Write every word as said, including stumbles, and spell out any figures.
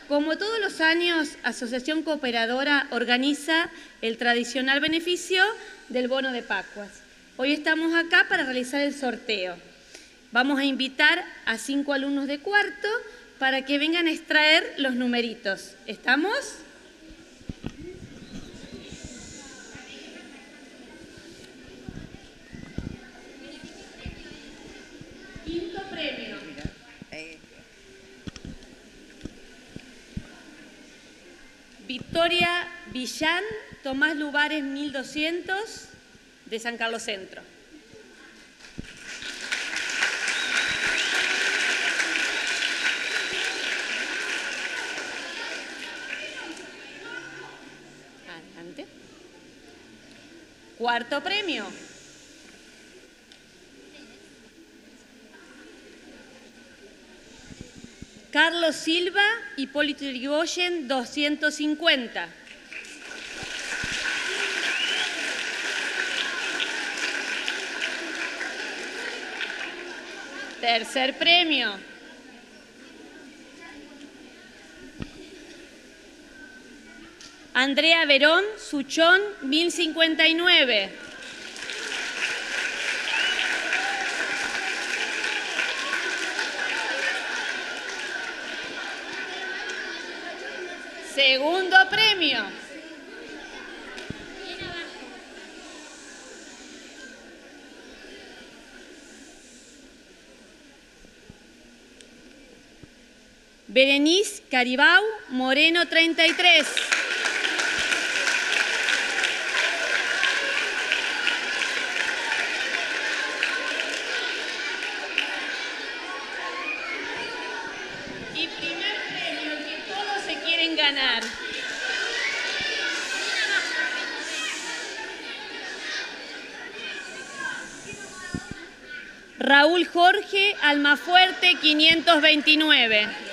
Como todos los años, Asociación Cooperadora organiza el tradicional beneficio del bono de Pascuas. Hoy estamos acá para realizar el sorteo. Vamos a invitar a cinco alumnos de cuarto para que vengan a extraer los numeritos. ¿Estamos? Quinto premio. Victoria Villán, Tomás Lubares mil doscientos, de San Carlos Centro. Adelante. Cuarto premio. Carlos Silva, Hipólito Yrigoyen, doscientos cincuenta. Tercer premio. Andrea Verón, Suchón, mil cincuenta y nueve. Segundo premio. Berenice Caribau, Moreno treinta y tres. Y primer premio, el que todos se quieren ganar. Raúl Jorge, Almafuerte quinientos veintinueve.